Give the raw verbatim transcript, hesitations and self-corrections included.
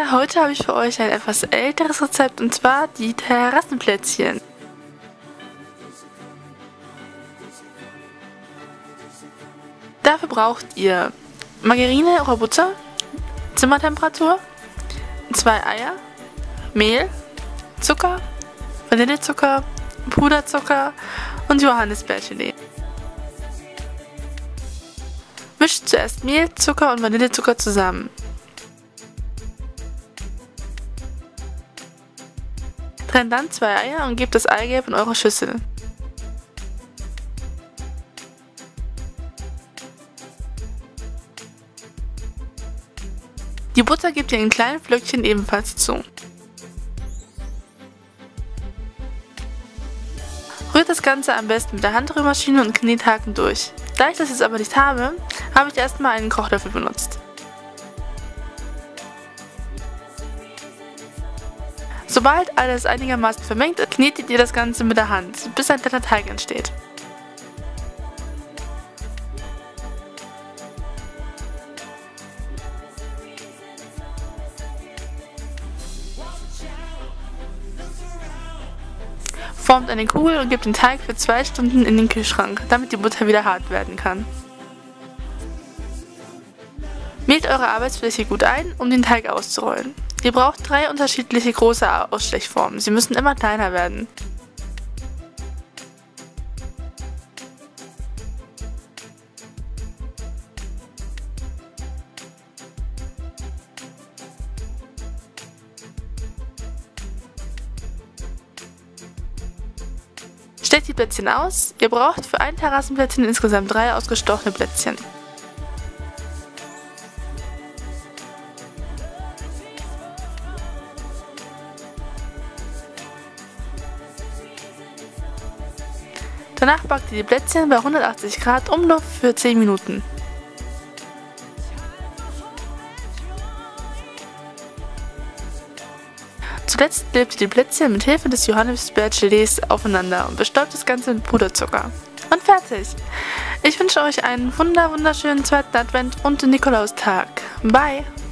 Leute, heute habe ich für euch ein etwas älteres Rezept und zwar die Terrassenplätzchen. Dafür braucht ihr Margarine oder Butter, Zimmertemperatur, zwei Eier, Mehl, Zucker, Vanillezucker, Puderzucker und Johannisbeergelee. Mischt zuerst Mehl, Zucker und Vanillezucker zusammen. Trennt dann zwei Eier und gebt das Eigelb in eure Schüssel. Die Butter gebt ihr in kleinen Flöckchen ebenfalls zu. Rührt das Ganze am besten mit der Handrührmaschine und Knethaken durch. Da ich das jetzt aber nicht habe, habe ich erstmal einen Kochlöffel benutzt. Sobald alles einigermaßen vermengt ist, knetet ihr das Ganze mit der Hand, bis ein glatter Teig entsteht. Formt eine Kugel und gebt den Teig für zwei Stunden in den Kühlschrank, damit die Butter wieder hart werden kann. Mehlt eure Arbeitsfläche gut ein, um den Teig auszurollen. Ihr braucht drei unterschiedliche große Ausstechformen, sie müssen immer kleiner werden. Steckt die Plätzchen aus. Ihr braucht für ein Terrassenplätzchen insgesamt drei ausgestochene Plätzchen. Danach backt ihr die Plätzchen bei hundertachtzig Grad Umluft für zehn Minuten. Zuletzt klebt ihr die Plätzchen mit Hilfe des Johannisbeergelees aufeinander und bestäubt das Ganze mit Puderzucker. Und fertig! Ich wünsche euch einen wunder wunderschönen zweiten Advent und Nikolaustag. Bye!